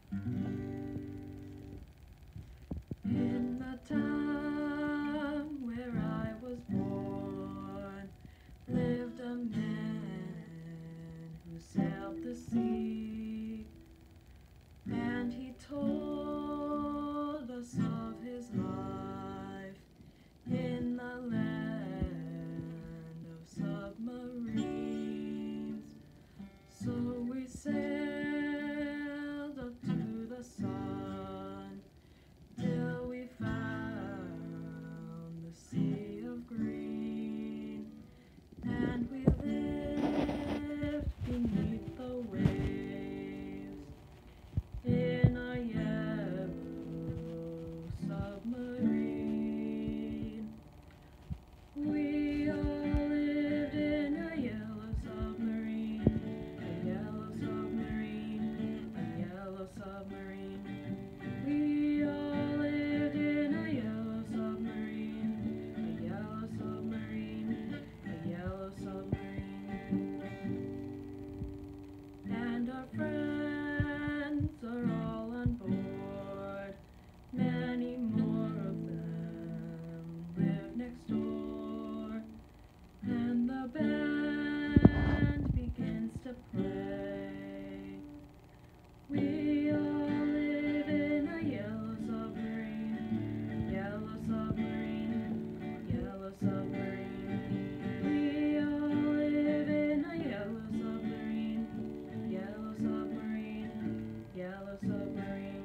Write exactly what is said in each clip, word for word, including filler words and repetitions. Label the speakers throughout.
Speaker 1: In the town where I was born lived a man who sailed the sea, and he told us of his life in the land of submarines. So we sailed up to the sun till we found the sea of green, and we lived beneath the waves in a yellow submarine. We all lived in a yellow submarine, a yellow submarine, a yellow submarine. We all lived in a yellow submarine, a yellow submarine, a yellow submarine. And our friends are all on board, many more of them live next door, and the band begins to play. We all live in a yellow submarine, yellow submarine, yellow submarine. We all live in a yellow submarine, yellow submarine, yellow submarine.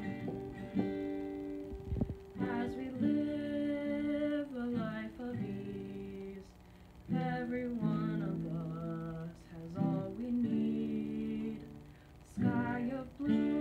Speaker 1: As we live a life of ease, every one of us has all we need. Sky of blue